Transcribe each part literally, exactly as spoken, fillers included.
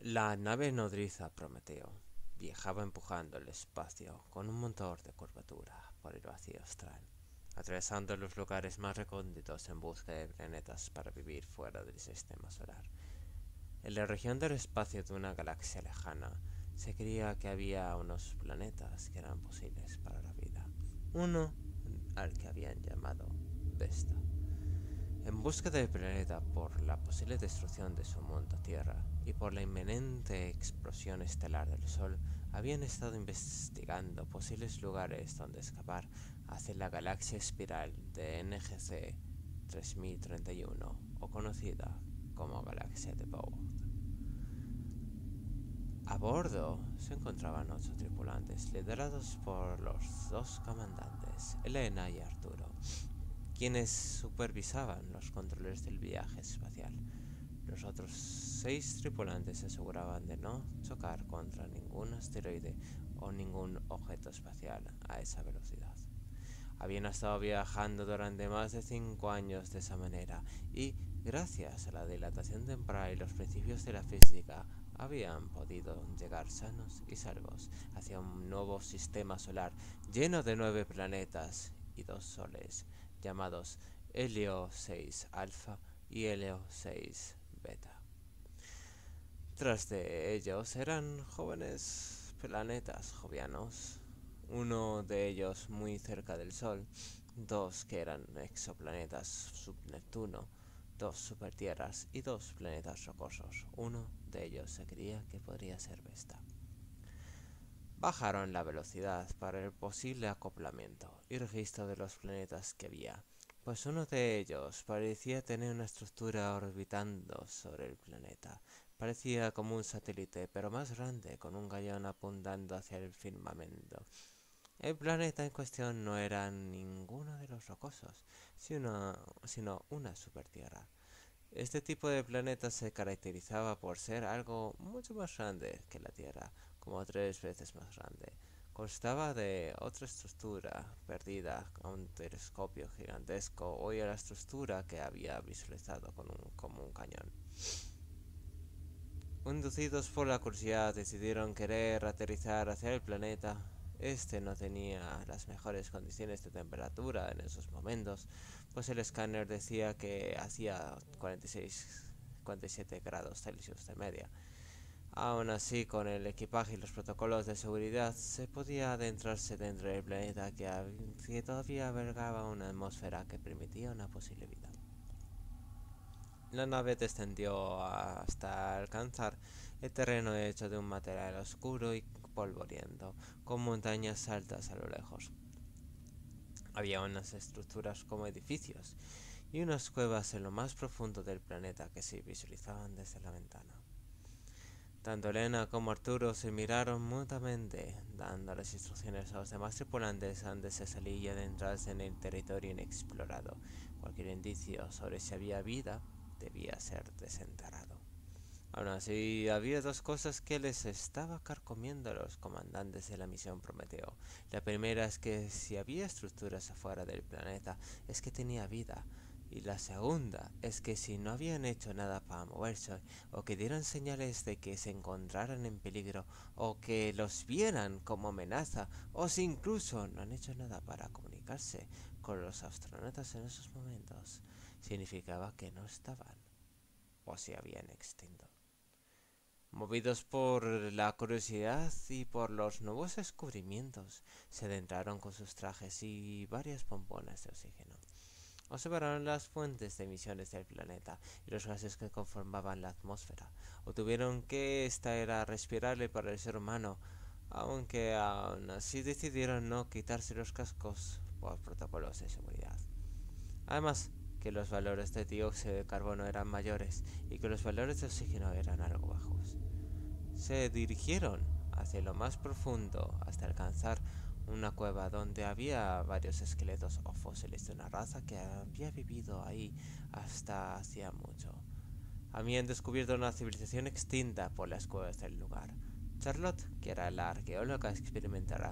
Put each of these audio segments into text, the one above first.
La nave nodriza Prometeo viajaba empujando el espacio con un motor de curvatura por el vacío astral, atravesando los lugares más recónditos en busca de planetas para vivir fuera del sistema solar. En la región del espacio de una galaxia lejana, se creía que había unos planetas que eran posibles para la vida. Uno al que habían llamado Vesta. En busca del planeta por la posible destrucción de su mundo Tierra y por la inminente explosión estelar del Sol, habían estado investigando posibles lugares donde escapar hacia la galaxia espiral de N G C tres mil treinta y uno, o conocida como Galaxia de Bow. A bordo se encontraban ocho tripulantes liderados por los dos comandantes, Elena y Arturo, quienes supervisaban los controles del viaje espacial. Los otros seis tripulantes se aseguraban de no chocar contra ningún asteroide o ningún objeto espacial a esa velocidad. Habían estado viajando durante más de cinco años de esa manera y, gracias a la dilatación temporal y los principios de la física, habían podido llegar sanos y salvos hacia un nuevo sistema solar lleno de nueve planetas y dos soles, llamados Helio seis Alpha y Helio seis Beta. Tras de ellos eran jóvenes planetas jovianos, uno de ellos muy cerca del Sol, dos que eran exoplanetas subneptuno, dos supertierras y dos planetas rocosos. Uno de ellos se creía que podría ser Vesta. Bajaron la velocidad para el posible acoplamiento y registro de los planetas que había, pues uno de ellos parecía tener una estructura orbitando sobre el planeta. Parecía como un satélite, pero más grande, con un gallón apuntando hacia el firmamento. El planeta en cuestión no era ninguno de los rocosos, sino, sino una supertierra. Este tipo de planeta se caracterizaba por ser algo mucho más grande que la Tierra, como tres veces más grande. Constaba de otra estructura perdida a un telescopio gigantesco o a la estructura que había visualizado con un, como un cañón. Inducidos por la curiosidad, decidieron querer aterrizar hacia el planeta. Este no tenía las mejores condiciones de temperatura en esos momentos, pues el escáner decía que hacía cuarenta y seis, cuarenta y siete grados Celsius de media. Aún así, con el equipaje y los protocolos de seguridad, se podía adentrarse dentro del planeta que, que todavía albergaba una atmósfera que permitía una posible vida. La nave descendió hasta alcanzar el terreno hecho de un material oscuro y polvoriento, con montañas altas a lo lejos. Había unas estructuras como edificios y unas cuevas en lo más profundo del planeta que se visualizaban desde la ventana. Tanto Elena como Arturo se miraron mutuamente, dando las instrucciones a los demás tripulantes antes de salir y adentrarse en el territorio inexplorado. Cualquier indicio sobre si había vida debía ser desenterrado. Aún así, había dos cosas que les estaba carcomiendo a los comandantes de la misión Prometeo. La primera es que si había estructuras afuera del planeta, es que tenía vida. Y la segunda es que si no habían hecho nada para moverse, o que dieran señales de que se encontraran en peligro, o que los vieran como amenaza, o si incluso no han hecho nada para comunicarse con los astronautas en esos momentos, significaba que no estaban, o se habían extinto. Movidos por la curiosidad y por los nuevos descubrimientos, se adentraron con sus trajes y varias pomponas de oxígeno. Observaron las fuentes de emisiones del planeta y los gases que conformaban la atmósfera. Obtuvieron que esta era respirable para el ser humano, aunque aún así decidieron no quitarse los cascos por protocolos de seguridad. Además, que los valores de dióxido de carbono eran mayores y que los valores de oxígeno eran algo bajos. Se dirigieron hacia lo más profundo hasta alcanzar una cueva donde había varios esqueletos o fósiles de una raza que había vivido ahí hasta hacía mucho. Habían descubierto una civilización extinta por las cuevas del lugar. Charlotte, que era la arqueóloga experimentada,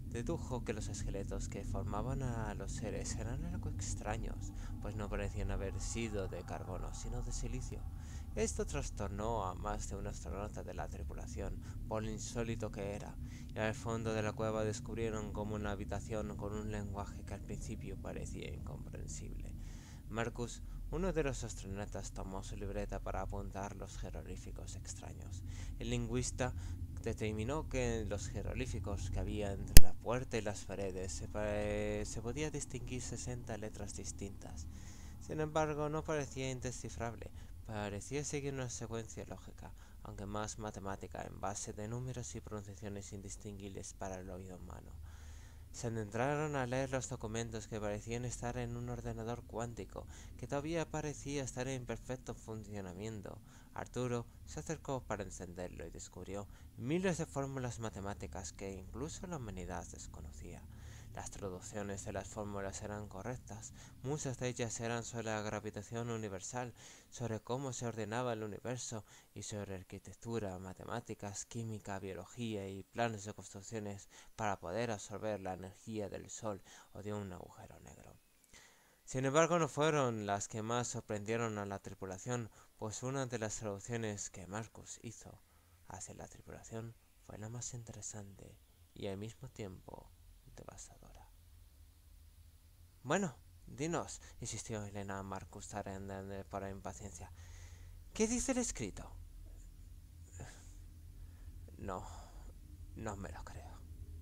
Dedujo que los esqueletos que formaban a los seres eran algo extraños, pues no parecían haber sido de carbono, sino de silicio. Esto trastornó a más de un astronauta de la tripulación, por lo insólito que era, y al fondo de la cueva descubrieron como una habitación con un lenguaje que al principio parecía incomprensible. Marcus, uno de los astronautas, tomó su libreta para apuntar los jeroglíficos extraños. El lingüista determinó que en los jeroglíficos que había entre la puerta y las paredes se, se podía distinguir sesenta letras distintas. Sin embargo, no parecía indescifrable, parecía seguir una secuencia lógica, aunque más matemática, en base de números y pronunciaciones indistinguibles para el oído humano. Se adentraron a leer los documentos que parecían estar en un ordenador cuántico, que todavía parecía estar en perfecto funcionamiento. Arturo se acercó para encenderlo y descubrió miles de fórmulas matemáticas que incluso la humanidad desconocía. Las traducciones de las fórmulas eran correctas, muchas de ellas eran sobre la gravitación universal, sobre cómo se ordenaba el universo y sobre arquitectura, matemáticas, química, biología y planes de construcciones para poder absorber la energía del Sol o de un agujero negro. Sin embargo, no fueron las que más sorprendieron a la tripulación, pues una de las traducciones que Marcus hizo hacia la tripulación fue la más interesante y al mismo tiempo devastadora. Bueno, dinos, insistió Elena a Marcus tarareando por impaciencia. ¿Qué dice el escrito? No, no me lo creo.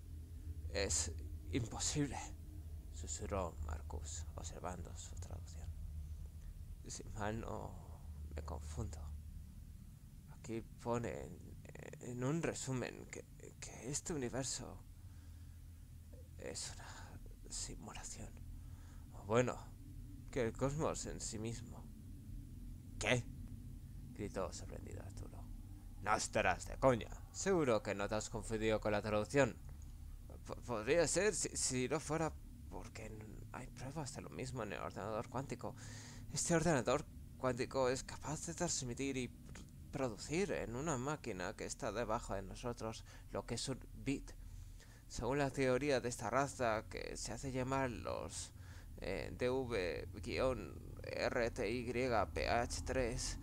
Es imposible, susurró Marcus, observando su traducción. Si mal no me confundo, aquí pone en, en un resumen que, que este universo es una simulación. O bueno, que el cosmos en sí mismo. ¿Qué? Gritó sorprendido Arturo. No estarás de coña. Seguro que no te has confundido con la traducción. P- podría ser si, si no fuera porque hay pruebas de lo mismo en el ordenador cuántico. Este ordenador cuántico es capaz de transmitir y pr- producir en una máquina que está debajo de nosotros lo que es un bit. Según la teoría de esta raza que se hace llamar los eh, D V R T Y P H tres,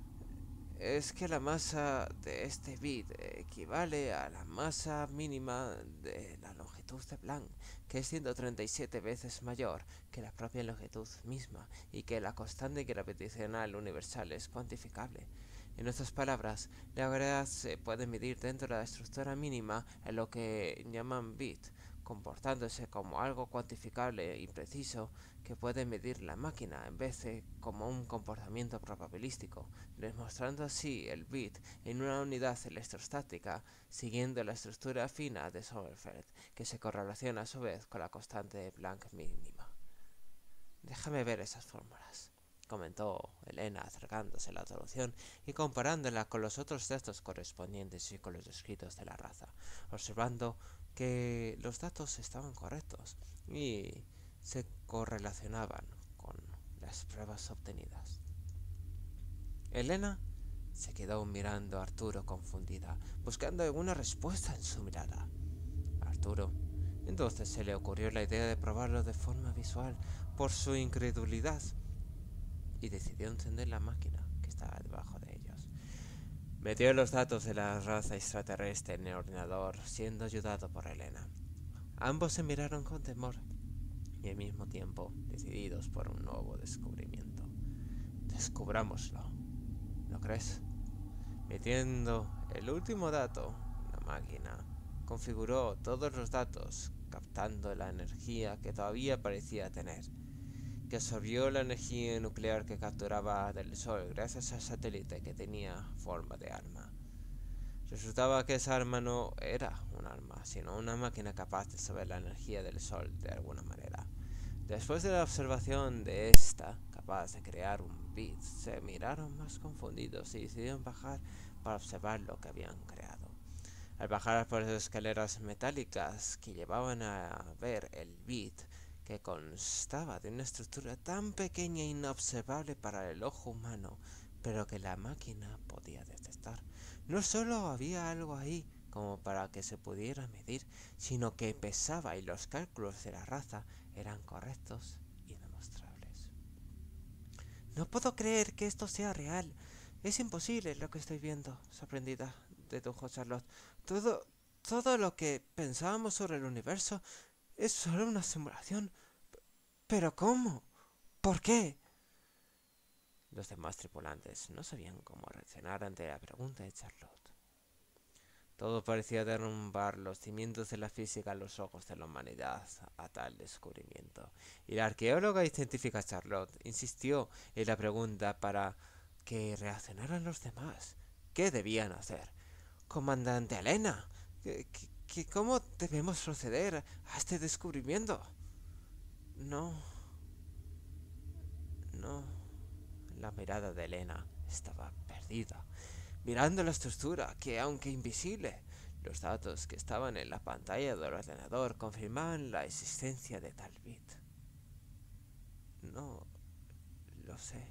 es que la masa de este bit equivale a la masa mínima de la longitud de Planck, que es ciento treinta y siete veces mayor que la propia longitud misma, y que la constante gravitacional universal es cuantificable. En otras palabras, la gravedad se puede medir dentro de la estructura mínima en lo que llaman bit, comportándose como algo cuantificable y preciso que puede medir la máquina en vez de como un comportamiento probabilístico, demostrando así el bit en una unidad electrostática siguiendo la estructura fina de Sommerfeld, que se correlaciona a su vez con la constante de Planck mínima. Déjame ver esas fórmulas, comentó Elena acercándose a la traducción y comparándola con los otros textos correspondientes y con los escritos de la raza, observando que los datos estaban correctos y se correlacionaban con las pruebas obtenidas. Elena se quedó mirando a Arturo confundida, buscando alguna respuesta en su mirada. Arturo entonces se le ocurrió la idea de probarlo de forma visual por su incredulidad y decidió encender la máquina que estaba debajo de ellos. Metió los datos de la raza extraterrestre en el ordenador, siendo ayudado por Elena. Ambos se miraron con temor y al mismo tiempo decididos por un nuevo descubrimiento. Descubrámoslo, ¿no crees? Metiendo el último dato, la máquina configuró todos los datos, captando la energía que todavía parecía tener, que absorbió la energía nuclear que capturaba del Sol gracias al satélite que tenía forma de arma. Resultaba que esa arma no era un arma, sino una máquina capaz de absorber la energía del Sol de alguna manera. Después de la observación de esta, capaz de crear un bit, se miraron más confundidos y decidieron bajar para observar lo que habían creado. Al bajar por las escaleras metálicas que llevaban a ver el bit, que constaba de una estructura tan pequeña e inobservable para el ojo humano, pero que la máquina podía detectar, no solo había algo ahí como para que se pudiera medir, sino que pesaba y los cálculos de la raza eran correctos y demostrables. No puedo creer que esto sea real. Es imposible lo que estoy viendo, sorprendida, dedujo Charlotte. Todo, todo lo que pensábamos sobre el universo es solo una simulación. ¿Pero cómo? ¿Por qué? Los demás tripulantes no sabían cómo reaccionar ante la pregunta de Charlotte. Todo parecía derrumbar los cimientos de la física a los ojos de la humanidad a tal descubrimiento. Y la arqueóloga y científica Charlotte insistió en la pregunta para que reaccionaran los demás. ¿Qué debían hacer? Comandante Elena, ¿qué, qué, ¿cómo debemos proceder a este descubrimiento? No, no. La mirada de Elena estaba perdida, mirando la estructura que, aunque invisible, los datos que estaban en la pantalla del ordenador confirmaban la existencia de tal bit. No lo sé.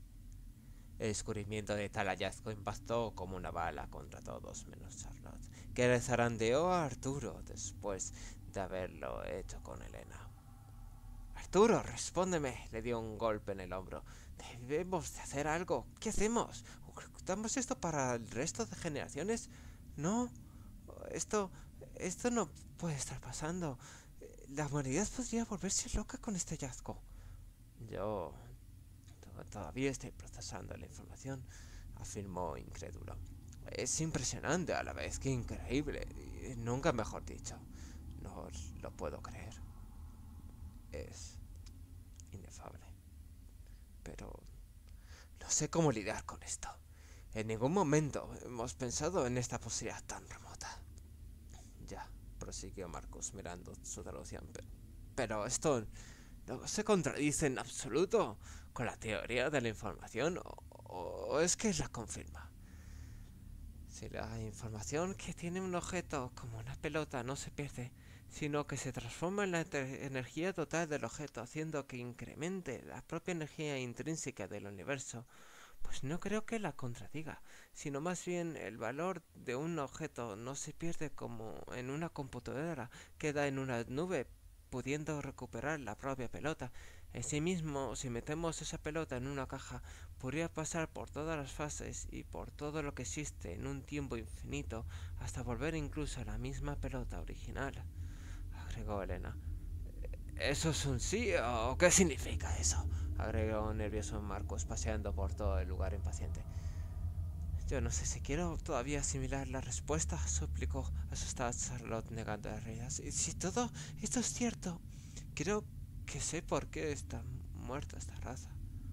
El descubrimiento de tal hallazgo impactó como una bala contra todos menos Charlotte, que le zarandeó a Arturo después de haberlo hecho con Elena. Arturo, respóndeme, le dio un golpe en el hombro. Debemos de hacer algo. ¿Qué hacemos? ¿Ocultamos esto para el resto de generaciones? No, esto, esto no puede estar pasando. La humanidad podría volverse loca con este hallazgo. Yo todavía estoy procesando la información, afirmó incrédulo. Es impresionante a la vez, que increíble. Nunca mejor dicho. No lo puedo creer. Es inefable. Pero no sé cómo lidiar con esto. En ningún momento hemos pensado en esta posibilidad tan remota. Ya, prosiguió Marcus mirando su traducción. Pero esto no se contradice en absoluto con la teoría de la información, o, o es que la confirma. Si la información que tiene un objeto como una pelota no se pierde, sino que se transforma en la energía total del objeto, haciendo que incremente la propia energía intrínseca del universo, pues no creo que la contradiga, sino más bien el valor de un objeto no se pierde como en una computadora, queda en una nube, pudiendo recuperar la propia pelota. Asimismo, si metemos esa pelota en una caja, podría pasar por todas las fases y por todo lo que existe en un tiempo infinito, hasta volver incluso a la misma pelota original, agregó Elena. ¿Eso es un sí o qué significa eso?, agregó nervioso Marcos, paseando por todo el lugar impaciente. Yo no sé si quiero todavía asimilar la respuesta, suplicó asustada Charlotte, negando la realidad. Si, si todo esto es cierto, creo que sé por qué está muerta esta raza.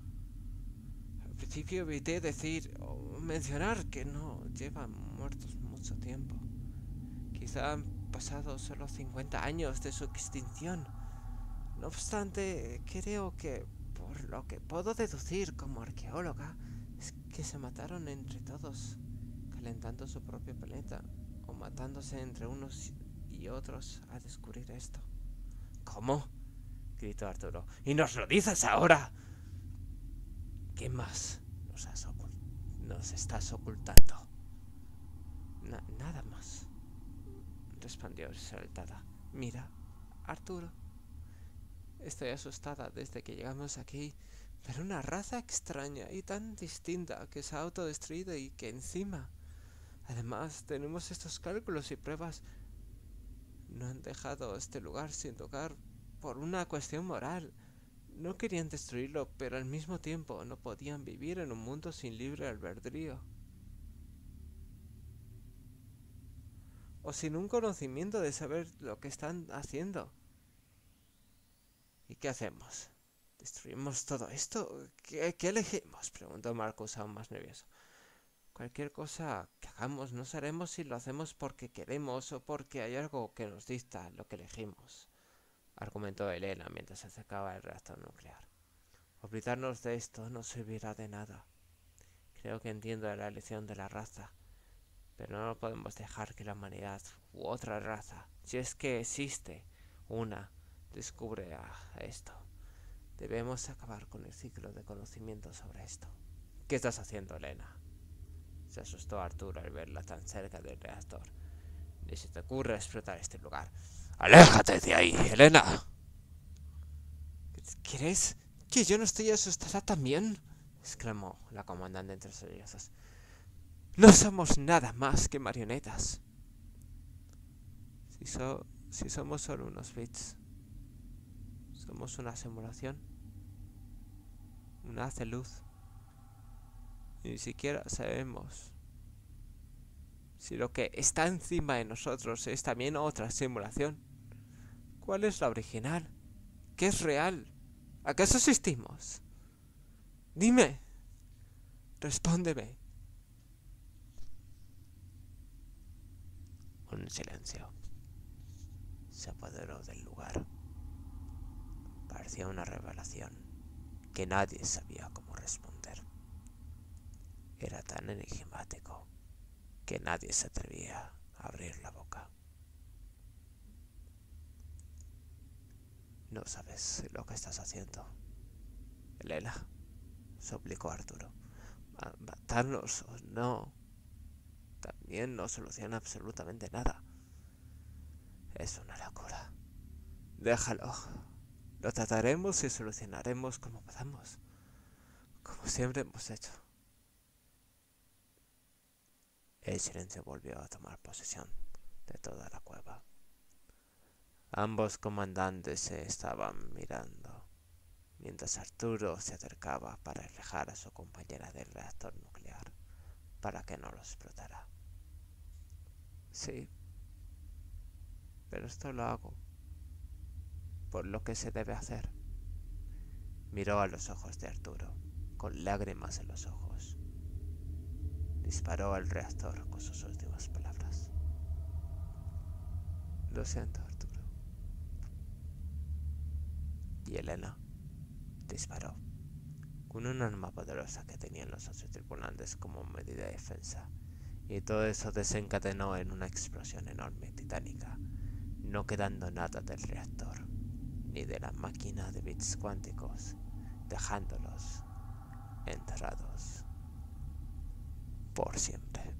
Al principio evité decir o mencionar que no llevan muertos mucho tiempo. Quizá han pasado solo cincuenta años de su extinción. No obstante, creo que, por lo que puedo deducir como arqueóloga, es que se mataron entre todos, calentando su propio planeta, o matándose entre unos y otros a descubrir esto. ¿Cómo?, gritó Arturo. ¿Y nos lo dices ahora? ¿Qué más nos, has ocult nos estás ocultando? Na nada más, respondió exaltada. Mira, Arturo, estoy asustada desde que llegamos aquí, pero una raza extraña y tan distinta que se ha autodestruido y que encima, además, tenemos estos cálculos y pruebas, no han dejado este lugar sin tocar por una cuestión moral. No querían destruirlo, pero al mismo tiempo no podían vivir en un mundo sin libre albedrío, o sin un conocimiento de saber lo que están haciendo. ¿Y qué hacemos? ¿Destruimos todo esto? ¿Qué, qué elegimos?, preguntó Marcus, aún más nervioso. Cualquier cosa que hagamos no sabemos si lo hacemos porque queremos o porque hay algo que nos dicta lo que elegimos, argumentó Elena mientras se acercaba al reactor nuclear. Olvidarnos de esto no servirá de nada. Creo que entiendo la elección de la raza, pero no podemos dejar que la humanidad u otra raza, si es que existe una, descubre esto. Debemos acabar con el ciclo de conocimiento sobre esto. ¿Qué estás haciendo, Elena?, se asustó Arturo al verla tan cerca del reactor. Ni se te ocurre explotar este lugar. ¡Aléjate de ahí, Elena! ¿Quieres que yo no estoy asustada también? Exclamó la comandante entre sollozos. No somos nada más que marionetas. Si, so, si somos solo unos bits, somos una simulación, un haz de luz. Y ni siquiera sabemos si lo que está encima de nosotros es también otra simulación. ¿Cuál es la original? ¿Qué es real? ¿Acaso existimos? Dime. Respóndeme. Un silencio se apoderó del lugar. Parecía una revelación que nadie sabía cómo responder. Era tan enigmático que nadie se atrevía a abrir la boca. No sabes lo que estás haciendo, Elena, suplicó Arturo. Matarnos o no, también no soluciona absolutamente nada. Es una locura. Déjalo. Lo trataremos y solucionaremos como podamos, como siempre hemos hecho. El silencio volvió a tomar posesión de toda la cueva. Ambos comandantes se estaban mirando, mientras Arturo se acercaba para alejar a su compañera del reactor nuclear, para que no lo explotara. Sí, pero esto lo hago por lo que se debe hacer. Miró a los ojos de Arturo, con lágrimas en los ojos. Disparó al reactor con sus últimas palabras. Lo siento, Arturo. Y Elena disparó con un arma poderosa que tenían los otros tripulantes como medida de defensa, y todo eso desencadenó en una explosión enorme y titánica, no quedando nada del reactor ni de la máquina de bits cuánticos, dejándolos enterrados por siempre.